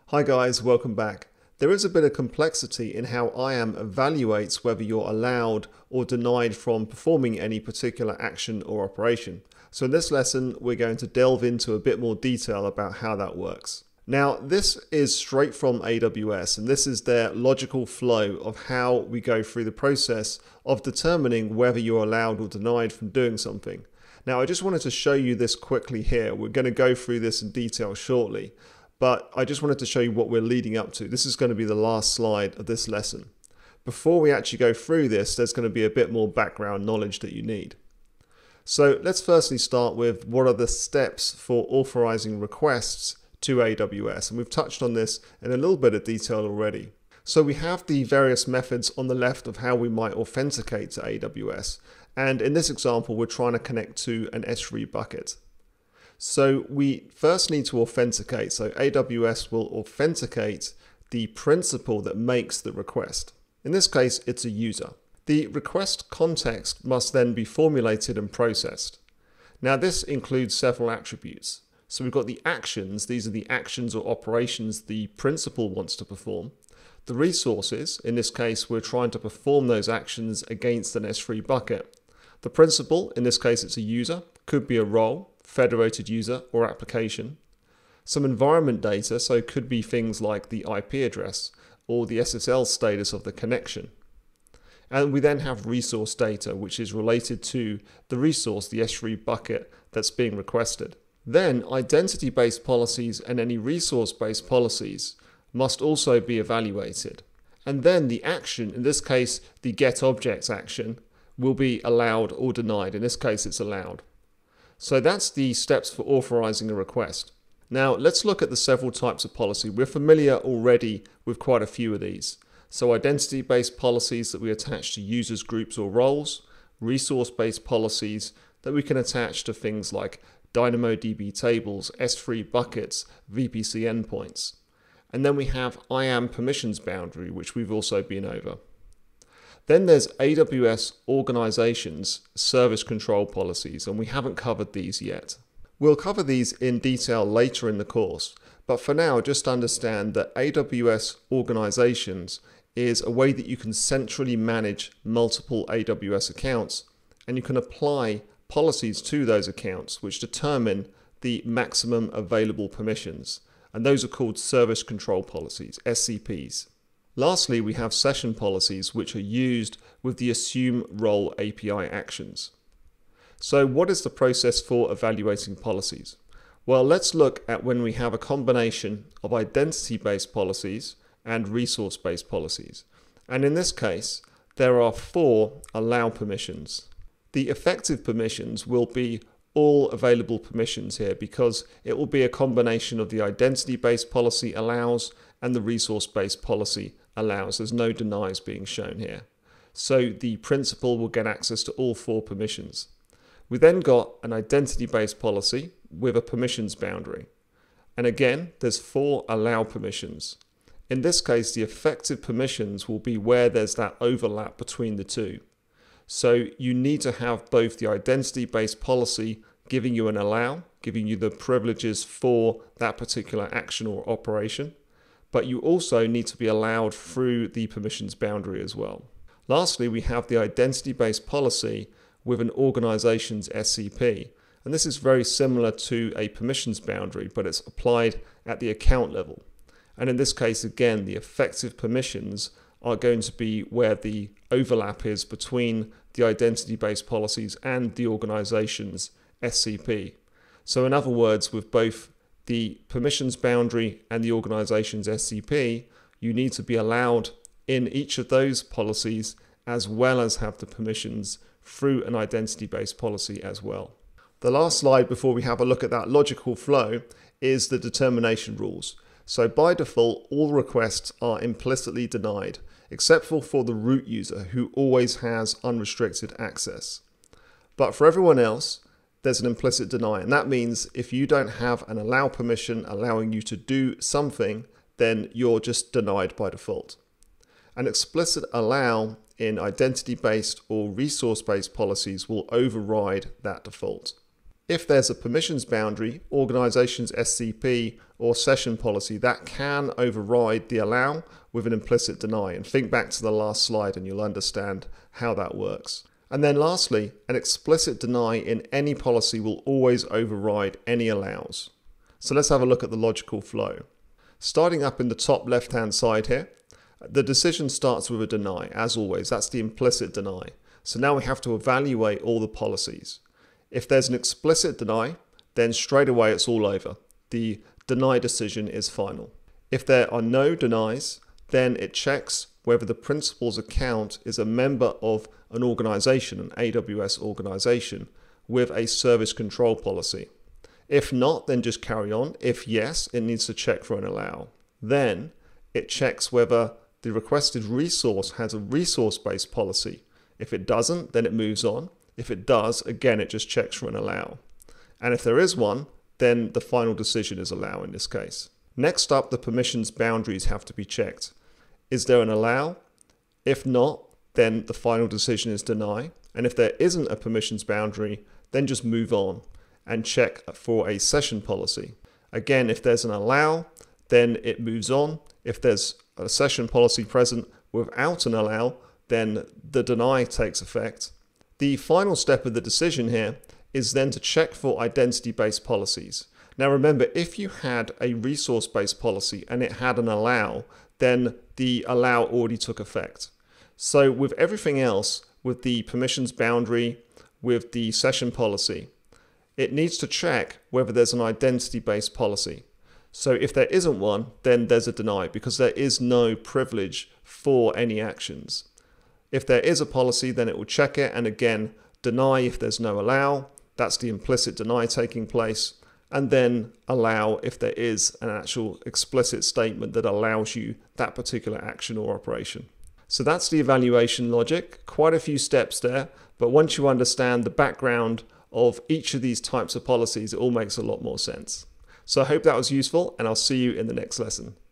Hi guys, welcome back. There is a bit of complexity in how IAM evaluates whether you're allowed or denied from performing any particular action or operation. So in this lesson, we're going to delve into a bit more detail about how that works. Now, this is straight from AWS, and this is their logical flow of how we go through the process of determining whether you're allowed or denied from doing something. Now, I just wanted to show you this quickly here. We're going to go through this in detail shortly. But I just wanted to show you what we're leading up to. This is going to be the last slide of this lesson. Before we actually go through this, there's going to be a bit more background knowledge that you need. So let's firstly start with what are the steps for authorizing requests to AWS. And we've touched on this in a little bit of detail already. So we have the various methods on the left of how we might authenticate to AWS. And in this example, we're trying to connect to an S3 bucket. So we first need to authenticate. So AWS will authenticate the principal that makes the request. In this case, it's a user. The request context must then be formulated and processed. Now this includes several attributes. So we've got the actions. These are the actions or operations the principal wants to perform. The resources, in this case, we're trying to perform those actions against an S3 bucket. The principal, in this case, it's a user, could be a role, federated user or application. Some environment data, so it could be things like the IP address or the SSL status of the connection. And we then have resource data, which is related to the resource, the S3 bucket that's being requested. Then identity-based policies and any resource-based policies must also be evaluated. And then the action, in this case, the getObjects action, will be allowed or denied. In this case, it's allowed. So that's the steps for authorizing a request. Now let's look at the several types of policy. We're familiar already with quite a few of these. So identity-based policies that we attach to users, groups or roles, resource-based policies that we can attach to things like DynamoDB tables, S3 buckets, VPC endpoints. And then we have IAM permissions boundary, which we've also been over. Then there's AWS Organizations service control policies, and we haven't covered these yet. We'll cover these in detail later in the course, but for now just understand that AWS Organizations is a way that you can centrally manage multiple AWS accounts, and you can apply policies to those accounts which determine the maximum available permissions, and those are called service control policies, SCPs. Lastly, we have session policies which are used with the assume role API actions. So what is the process for evaluating policies? Well, let's look at when we have a combination of identity-based policies and resource-based policies. And in this case, there are 4 allow permissions. The effective permissions will be all available permissions here because it will be a combination of the identity-based policy allows and the resource-based policy allows. There's no denies being shown here. So the principal will get access to all 4 permissions. We then got an identity-based policy with a permissions boundary. And again, there's 4 allow permissions. In this case, the effective permissions will be where there's that overlap between the two. So you need to have both the identity-based policy giving you an allow, giving you the privileges for that particular action or operation, but you also need to be allowed through the permissions boundary as well. Lastly, we have the identity-based policy with an organization's SCP. And this is very similar to a permissions boundary, but it's applied at the account level. And in this case, again, the effective permissions are going to be where the overlap is between the identity-based policies and the organization's SCP. So in other words, with both the permissions boundary and the organization's SCP, you need to be allowed in each of those policies as well as have the permissions through an identity-based policy as well. The last slide before we have a look at that logical flow is the determination rules. So by default, all requests are implicitly denied, except for the root user who always has unrestricted access. But for everyone else, there's an implicit deny, and that means if you don't have an allow permission allowing you to do something, then you're just denied by default. An explicit allow in identity-based or resource-based policies will override that default. If there's a permissions boundary, organization's SCP or session policy, that can override the allow with an implicit deny. And think back to the last slide and you'll understand how that works. And then lastly, an explicit deny in any policy will always override any allows. So let's have a look at the logical flow. Starting up in the top left-hand side here, the decision starts with a deny, as always. That's the implicit deny. So now we have to evaluate all the policies. If there's an explicit deny, then straight away it's all over. The deny decision is final. If there are no denies, then it checks whether the principal's account is a member of an organization, an AWS organization, with a service control policy. If not, then just carry on. If yes, it needs to check for an allow. Then it checks whether the requested resource has a resource-based policy. If it doesn't, then it moves on. If it does, again, it just checks for an allow. And if there is one, then the final decision is allow in this case. Next up, the permissions boundaries have to be checked. Is there an allow? If not, then the final decision is deny. And if there isn't a permissions boundary, then just move on and check for a session policy. Again, if there's an allow, then it moves on. If there's a session policy present without an allow, then the deny takes effect. The final step of the decision here is then to check for identity-based policies. Now remember, if you had a resource-based policy and it had an allow, then the allow already took effect. So with everything else, with the permissions boundary, with the session policy, it needs to check whether there's an identity-based policy. So if there isn't one, then there's a deny because there is no privilege for any actions. If there is a policy, then it will check it and again deny if there's no allow. That's the implicit deny taking place. And then allow if there is an actual explicit statement that allows you that particular action or operation. So that's the evaluation logic. Quite a few steps there, but once you understand the background of each of these types of policies, it all makes a lot more sense. So I hope that was useful and I'll see you in the next lesson.